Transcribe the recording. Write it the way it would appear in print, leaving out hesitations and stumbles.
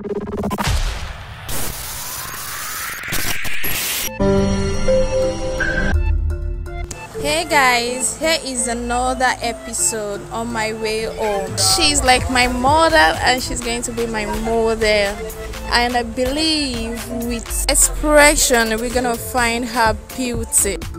Hey guys, here is another episode on my way home. She's like my mother and she's going to be my model, and I believe with expression we're gonna find her beauty.